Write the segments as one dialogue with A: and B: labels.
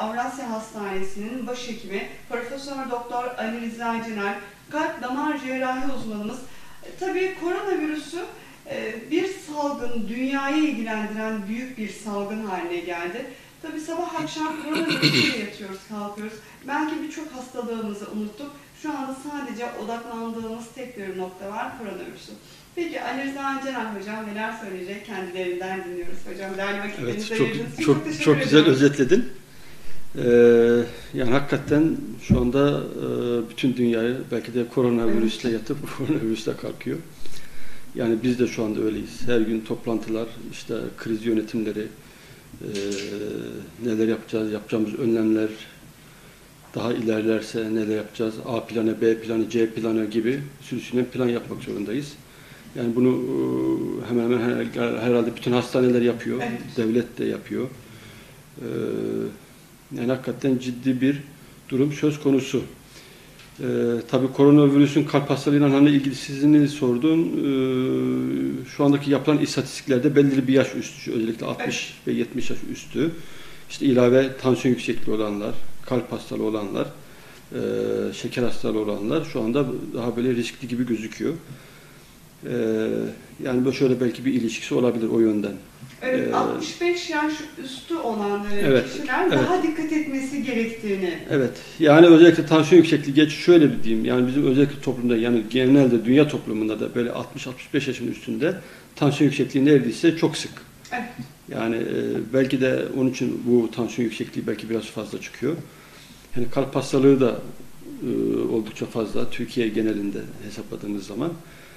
A: Avrasya Hastanesi'nin başhekimi Profesör Doktor Ali Rıza Cener, kalp damar cerrahi uzmanımız. Tabii koronavirüsü bir salgın, dünyayı ilgilendiren büyük bir salgın haline geldi. Tabii sabah akşam koronavirüsüyle yatıyoruz, kalkıyoruz. Belki birçok hastalığımızı unuttuk. Şu anda sadece odaklandığımız tek bir nokta var, koronavirüsü. Peki Ali Rıza Cener Hocam neler söyleyecek? Kendilerinden dinliyoruz hocam. Değerli vakitlerinizi ayırdınız.
B: Çok güzel özetledin. Yani hakikaten şu anda bütün dünyayı belki de koronavirüsle yatıp koronavirüsle kalkıyor. Yani biz de şu anda öyleyiz. Her gün toplantılar, işte kriz yönetimleri, neler yapacağız, yapacağımız önlemler, daha ilerlerse neler yapacağız, A planı, B planı, C planı gibi sürüsünen plan yapmak zorundayız. Yani bunu hemen hemen herhalde bütün hastaneler yapıyor, evet. Devlet de yapıyor. Yani hakikaten ciddi bir durum söz konusu. Tabii koronavirüsün kalp hastalığıyla hani ilgisizliğini sordun. Şu andaki yapılan istatistiklerde belirli bir yaş üstü, özellikle 60 ve 70 yaş üstü, işte ilave tansiyon yüksekliği olanlar, kalp hastalığı olanlar, şeker hastalığı olanlar şu anda daha böyle riskli gibi gözüküyor. Yani böyle şöyle belki bir ilişkisi olabilir o yönden.
A: Evet, 65 yaş üstü olan kişiler daha dikkat etmesi gerektiğini.
B: Evet, yani özellikle tansiyon yüksekliği şöyle bir diyeyim, yani bizim özellikle toplumda, yani genelde dünya toplumunda da böyle 60-65 yaşın üstünde tansiyon yüksekliği neredeyse çok sık. Evet. Yani belki de onun için bu tansiyon yüksekliği belki biraz fazla çıkıyor. Yani kalp hastalığı da oldukça fazla Türkiye genelinde hesapladığımız zaman.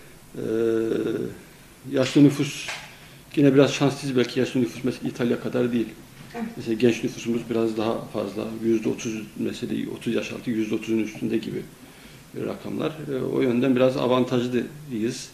B: Yaşlı nüfus yine biraz şanslıyız, belki yaşlı nüfus mesela İtalya kadar değil. Evet. Mesela genç nüfusumuz biraz daha fazla, %30 mesela 30 yaş altı %30'un üstünde gibi rakamlar. O yönden biraz avantajlıyız.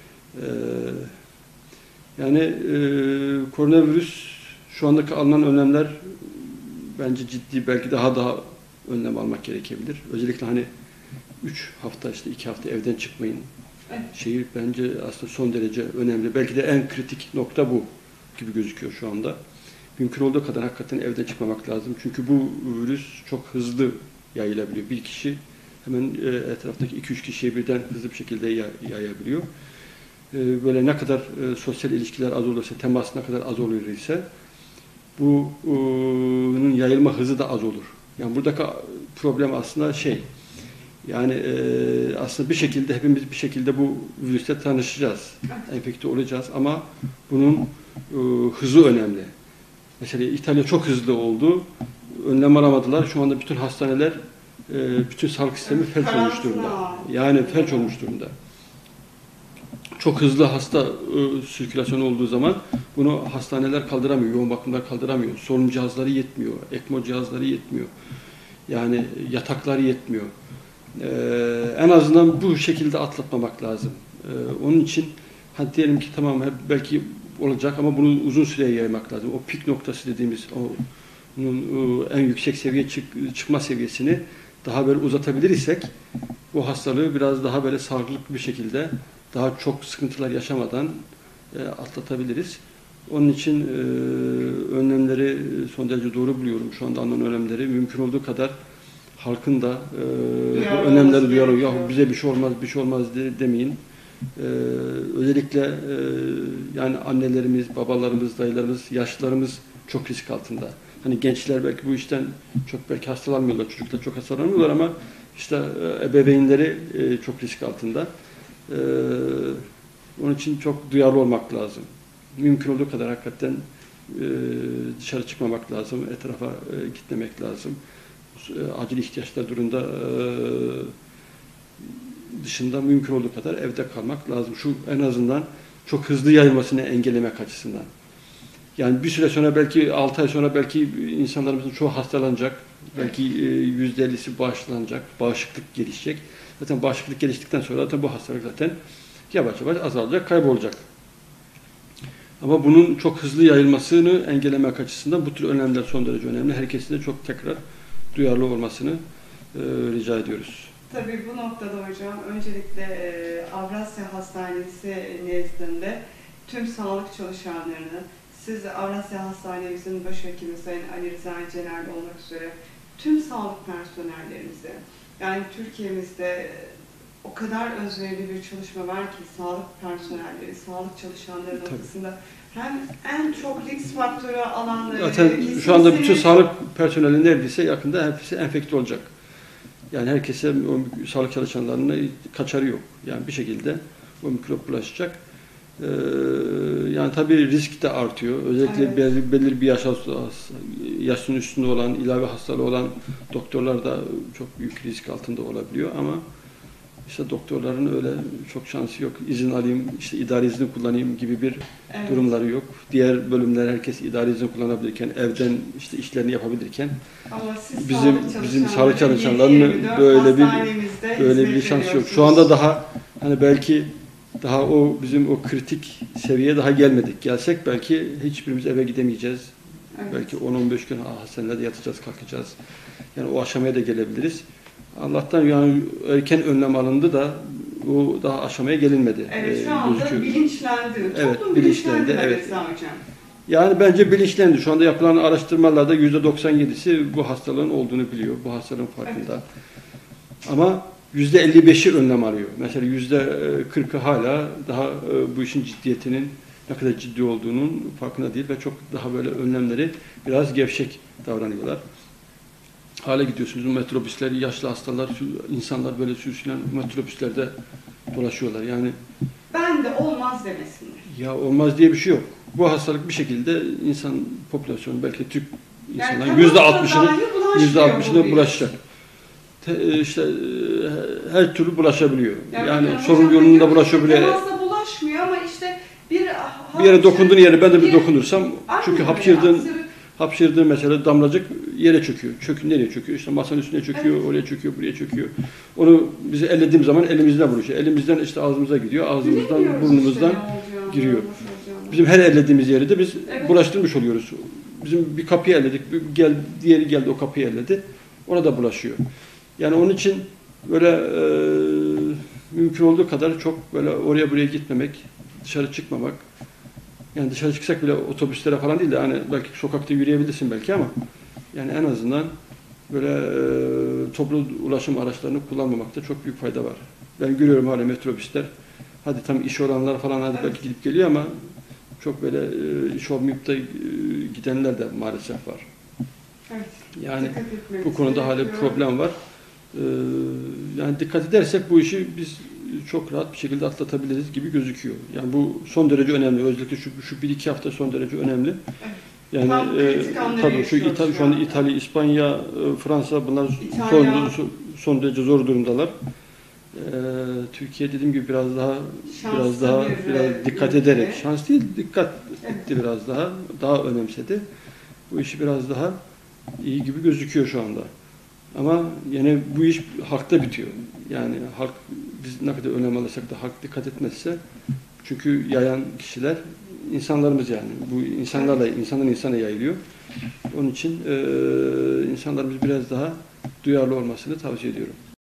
B: Yani koronavirüs şu andaki alınan önlemler bence ciddi, belki daha önlem almak gerekebilir. Özellikle hani 3 hafta işte 2 hafta evden çıkmayın. Şehir bence aslında son derece önemli. Belki de en kritik nokta bu gibi gözüküyor şu anda. Mümkün olduğu kadar hakikaten evden çıkmamak lazım. Çünkü bu virüs çok hızlı yayılabiliyor. Bir kişi hemen etraftaki 2-3 kişiye birden hızlı bir şekilde yayabiliyor. Böyle ne kadar sosyal ilişkiler az olursa, temas ne kadar az olur ise bunun yayılma hızı da az olur. Yani buradaki problem aslında yani aslında bir şekilde hepimiz bir şekilde bu virüsle tanışacağız, enfekte olacağız ama bunun hızı önemli. Mesela İtalya çok hızlı oldu, önlem alamadılar. Şu anda bütün hastaneler, bütün sağlık sistemi felç olmuş durumda. Yani felç olmuş durumda. Çok hızlı hasta sirkülasyonu olduğu zaman bunu hastaneler kaldıramıyor, yoğun bakımlar kaldıramıyor. Solunum cihazları yetmiyor, ECMO cihazları yetmiyor. Yani yataklar yetmiyor. En azından bu şekilde atlatmamak lazım. Onun için diyelim ki tamam belki olacak ama bunu uzun süreye yaymak lazım. O pik noktası dediğimiz onun en yüksek seviye çıkma seviyesini daha böyle uzatabilir isek bu hastalığı biraz daha böyle sağlıklı bir şekilde daha çok sıkıntılar yaşamadan atlatabiliriz. Onun için önlemleri son derece doğru buluyorum. Şu anda alınan önlemleri mümkün olduğu kadar halkın da bu önlemleri duyarlı. Ya bize bir şey olmaz demeyin. Özellikle yani annelerimiz, babalarımız, dayılarımız, yaşlılarımız çok risk altında. Hani gençler belki bu işten çok belki hastalanmıyorlar, çocuklar çok hastalanmıyorlar ama işte ebeveynleri çok risk altında. Onun için çok duyarlı olmak lazım. Mümkün olduğu kadar hakikaten dışarı çıkmamak lazım, etrafa gitmemek lazım. Acil ihtiyaçlar durumunda dışında mümkün olduğu kadar evde kalmak lazım. Şu en azından çok hızlı yayılmasını engellemek açısından. Yani bir süre sonra belki 6 ay sonra belki insanlarımızın çoğu hastalanacak. Belki %50'si bağışlanacak, bağışıklık gelişecek. Zaten bağışıklık geliştikten sonra zaten bu hastalık zaten yavaş yavaş azalacak, kaybolacak. Ama bunun çok hızlı yayılmasını engellemek açısından bu tür önlemler son derece önemli. Herkesin de çok tekrar duyarlı olmasını rica ediyoruz.
A: Tabii bu noktada hocam öncelikle Avrasya Hastanesi nezdinde tüm sağlık çalışanlarını, siz Avrasya Hastanemizin başhekimi Sayın Ali Rıza Cener olmak üzere tüm sağlık personellerimize, yani Türkiye'mizde o kadar özverili bir çalışma var ki sağlık personelleri, sağlık çalışanları noktasında hem en çok risk faktörü alanları...
B: Zaten şu anda bütün sağlık personeli neredeyse yakında hepsi enfekte olacak. Yani herkese o sağlık çalışanlarının kaçarı yok. Yani bir şekilde o mikrop bulaşacak. Yani tabii risk de artıyor. Özellikle belirli bir yaşın üstünde olan, ilave hastalığı olan doktorlar da çok büyük risk altında olabiliyor ama işte doktorların öyle çok şansı yok. İzin alayım, işte idari izni kullanayım gibi bir durumları yok. Diğer bölümler herkes idari izin kullanabilirken, evden işte işlerini yapabilirken
A: ama
B: bizim sağlık çalışanlarının böyle bir şansı yok. Şu anda daha hani belki daha bizim o kritik seviyeye daha gelmedik. Gelsek belki hiçbirimiz eve gidemeyeceğiz. Evet. Belki 10-15 gün hastanelerde yatacağız, kalkacağız. Yani o aşamaya da gelebiliriz. Allah'tan yani erken önlem alındı da o daha aşamaya gelinmedi.
A: Evet, şu anda gözüküyor. Bilinçlendi.
B: Evet, bilinçlendi. Evet.
A: Hocam.
B: Yani bence bilinçlendi. Şu anda yapılan araştırmalarda %97'si bu hastalığın olduğunu biliyor. Bu hastalığın farkında. Evet. Ama %55'i önlem alıyor. Mesela %40'ı hala daha bu işin ciddiyetinin ne kadar ciddi olduğunun farkında değil ve çok daha böyle önlemleri biraz gevşek davranıyorlar. Hala gidiyorsunuz metrobüsler, yaşlı hastalar, insanlar böyle sürüsülen metrobüslerde dolaşıyorlar. Yani
A: ben de olmaz demesinler.
B: Ya olmaz diye bir şey yok. Bu hastalık bir şekilde insan popülasyonu belki Türk insanların %60'ına bulaşacak. İşte her türlü bulaşabiliyor. Yani sorun yolunda bulaşabiliyor.
A: Temasla bulaşmıyor ama işte
B: bir yere dokunduğun yere ben de bir dokunursam çünkü hapşırdığın mesela damlacık yere çöküyor. Nereye çöküyor? İşte masanın üstüne çöküyor, evet. Oraya çöküyor, buraya çöküyor. Onu bizi ellediğim zaman elimizden vuruyor. Elimizden işte ağzımıza gidiyor, ağzımızdan, burnumuzdan giriyor. Bizim her ellediğimiz yeri de biz bulaştırmış oluyoruz. Bizim bir kapıyı elledik, diğeri geldi o kapıyı elledi. Ona da bulaşıyor. Yani onun için böyle mümkün olduğu kadar çok böyle oraya buraya gitmemek, dışarı çıkmamak. Yani dışarı çıksak bile otobüslere falan değil de hani belki sokakta yürüyebilirsin belki ama yani en azından böyle toplu ulaşım araçlarını kullanmamakta çok büyük fayda var. Ben görüyorum hala metrobüsler. Hadi tam iş olanlar falan hadi belki gidip geliyor ama çok böyle iş olmayıp da gidenler de maalesef var.
A: Evet.
B: Yani bu konuda hala bir problem var. Yani dikkat edersek bu işi biz çok rahat bir şekilde atlatabiliriz gibi gözüküyor. Yani bu son derece önemli. Özellikle şu 1-2 hafta son derece önemli. Yani tabii şu anda İtalya, İspanya, Fransa bunlar son derece zor durumdalar. Türkiye dediğim gibi biraz dikkat ederek, şans değil dikkat etti daha önemsedi. Bu işi biraz daha iyi gibi gözüküyor şu anda. Ama yine bu iş halkta bitiyor. Yani halk biz ne kadar önem alırsak da halk dikkat etmezse çünkü yayan kişiler insanlarımız yani. Bu insandan insana yayılıyor. Onun için insanlarımız biraz daha duyarlı olmasını tavsiye ediyorum.